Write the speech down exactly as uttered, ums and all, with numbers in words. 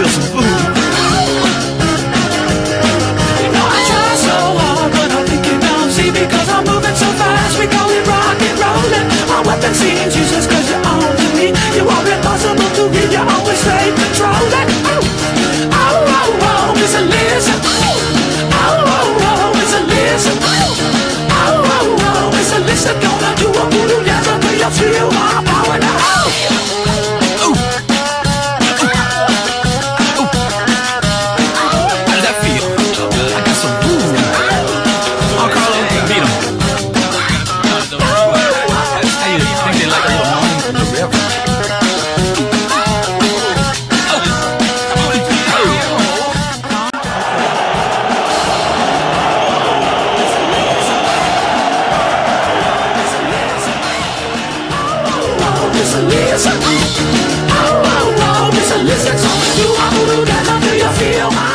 feel some voodoo. You know I try so hard, but I think you don't see, because I'm moving so fast. We call it rock and rollin'. My weapon seems useless cause you're on to me. You are impossible to read, you always stay controlling. Oh, oh, oh, oh, it's a listen. Oh, oh, oh, it's a listen. Oh, oh, oh, it's a listen. Gonna do a voodoo dance until you feel my power now. Listen, oh, oh, oh, listen, listen, so do I voodoo dance until you feel my